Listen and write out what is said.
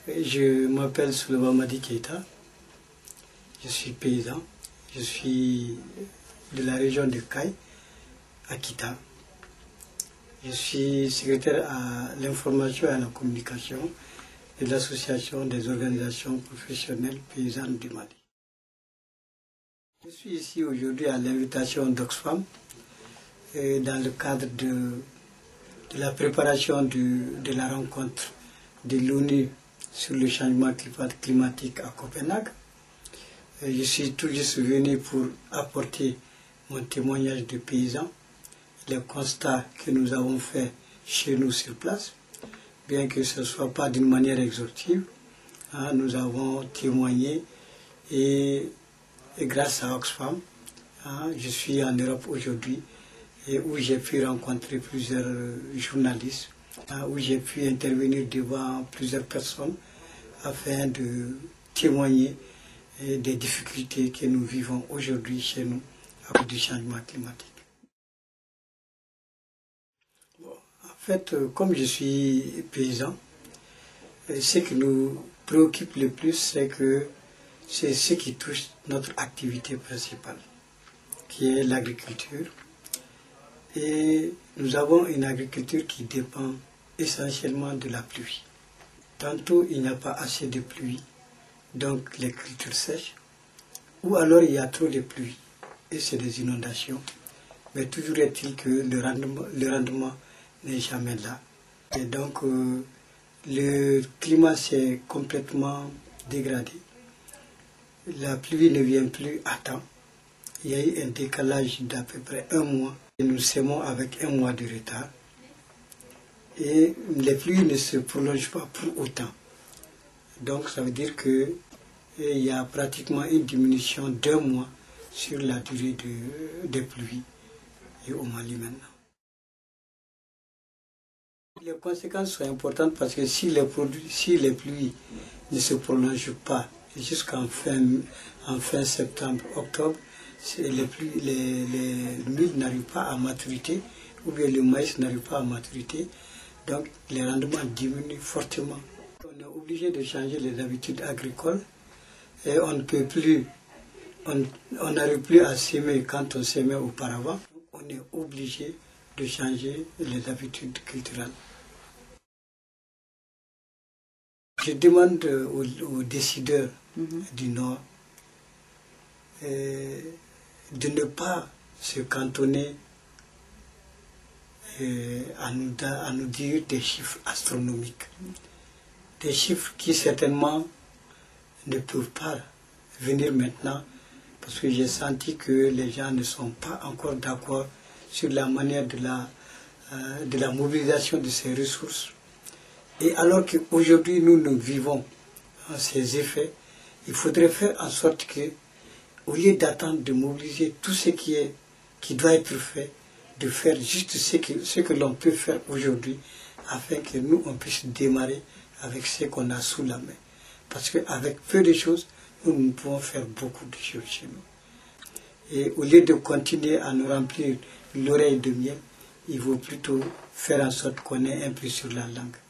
Je m'appelle Souleymane Madi Keïta, je suis paysan, je suis de la région de Caille, à Kita. Je suis secrétaire à l'information et à la communication de l'association des organisations professionnelles paysannes du Mali. Je suis ici aujourd'hui à l'invitation d'Oxfam dans le cadre de la préparation de la rencontre de l'ONU sur le changement climatique à Copenhague. Je suis tout juste venu pour apporter mon témoignage de paysan, les constats que nous avons faits chez nous sur place, bien que ce ne soit pas d'une manière exhaustive. Nous avons témoigné et grâce à Oxfam, je suis en Europe aujourd'hui et où j'ai pu rencontrer plusieurs journalistes, où j'ai pu intervenir devant plusieurs personnes afin de témoigner des difficultés que nous vivons aujourd'hui chez nous à cause du changement climatique. En fait, comme je suis paysan, ce qui nous préoccupe le plus, c'est ce qui touche notre activité principale, qui est l'agriculture. Et nous avons une agriculture qui dépend essentiellement de la pluie. Tantôt, il n'y a pas assez de pluie, donc les cultures sèchent, ou alors il y a trop de pluie, et c'est des inondations. Mais toujours est-il que le rendement n'est jamais là. Et donc, le climat s'est complètement dégradé. La pluie ne vient plus à temps. Il y a eu un décalage d'à peu près 1 mois. Et nous semons avec 1 mois de retard. Et les pluies ne se prolongent pas pour autant. Donc ça veut dire qu'il y a pratiquement une diminution d'1 mois sur la durée des pluies et au Mali maintenant. Les conséquences sont importantes parce que si les pluies ne se prolongent pas jusqu'en fin septembre, octobre, les milles n'arrivent pas à maturité, ou bien le maïs n'arrive pas à maturité, donc les rendements diminuent fortement. On est obligé de changer les habitudes agricoles et on ne peut plus, on n'arrive plus à s'aimer quand on s'aimait auparavant. On est obligé de changer les habitudes culturelles. Je demande aux décideurs du Nord de ne pas se cantonner à nous dire des chiffres astronomiques. Des chiffres qui certainement ne peuvent pas venir maintenant parce que j'ai senti que les gens ne sont pas encore d'accord sur la manière de la mobilisation de ces ressources. Et alors qu'aujourd'hui nous vivons ces effets, il faudrait faire en sorte que, au lieu d'attendre de mobiliser tout ce qui doit être fait, de faire juste ce que l'on peut faire aujourd'hui, afin que nous, on puisse démarrer avec ce qu'on a sous la main. Parce qu'avec peu de choses, nous pouvons faire beaucoup de choses chez nous. Et au lieu de continuer à nous remplir l'oreille de miel, il faut plutôt faire en sorte qu'on ait un peu sur la langue.